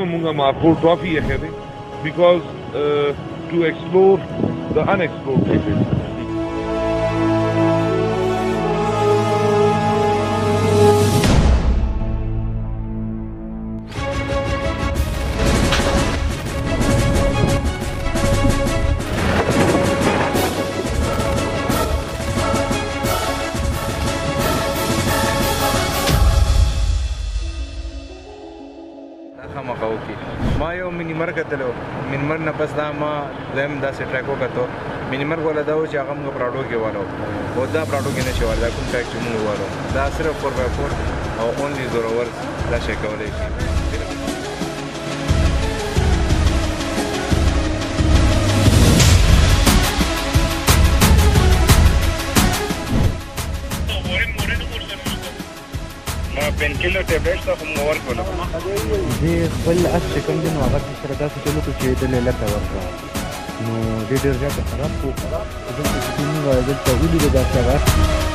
munga MARKHOR trophy ahead because to explore the unexplored places. ما یو مینیمر کتلو مینیمر نه پس دا ما زم داسې ټریکو کتو مینیمر کوله دا و چې هغه موږ پراډو کې والو او دا پراډو کې نشي والو دا کوم ټریک چې موږ والو دا صرف 4x4 او اونلی زورور دا شي کولای شي پینکیلر ټیبلیټس ته هم ورکول دې خپل اس چې کوم دین هغه سره داسې چلو چې د لکه ورکړه نو ډېر زیات خراب کو دلته چې موږ دلته ولې دا څنګه